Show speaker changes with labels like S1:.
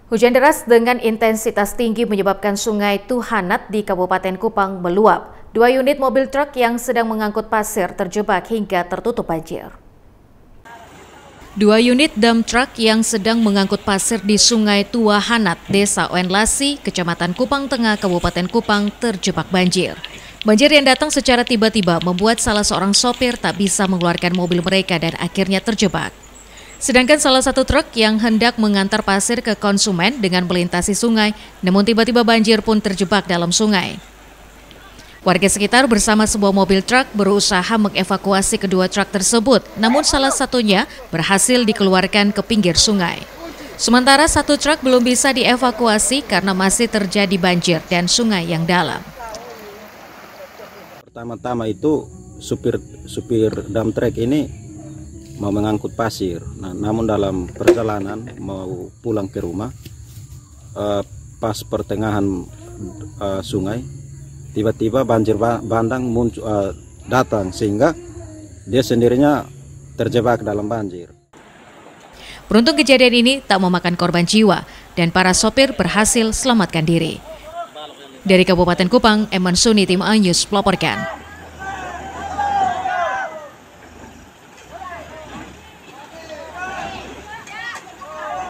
S1: Hujan deras dengan intensitas tinggi menyebabkan Sungai Tuhanat di Kabupaten Kupang meluap. 2 unit mobil truk yang sedang mengangkut pasir terjebak hingga tertutup banjir. 2 unit dump truck yang sedang mengangkut pasir di Sungai Tuhanat, Desa Oenlasi, Kecamatan Kupang Tengah, Kabupaten Kupang terjebak banjir. Banjir yang datang secara tiba-tiba membuat salah seorang sopir tak bisa mengeluarkan mobil mereka dan akhirnya terjebak. Sedangkan salah satu truk yang hendak mengantar pasir ke konsumen dengan melintasi sungai, namun tiba-tiba banjir pun terjebak dalam sungai. Warga sekitar bersama sebuah mobil truk berusaha mengevakuasi kedua truk tersebut, namun salah satunya berhasil dikeluarkan ke pinggir sungai. Sementara satu truk belum bisa dievakuasi karena masih terjadi banjir dan sungai yang dalam.
S2: Pertama-tama itu supir dump truck ini mau mengangkut pasir. Nah, namun dalam perjalanan mau pulang ke rumah, pas pertengahan sungai, tiba-tiba banjir bandang muncul, datang sehingga dia sendirinya terjebak dalam banjir.
S1: Beruntung kejadian ini tak memakan korban jiwa dan para sopir berhasil selamatkan diri. Dari Kabupaten Kupang, Eman Suni, Tim A News melaporkan.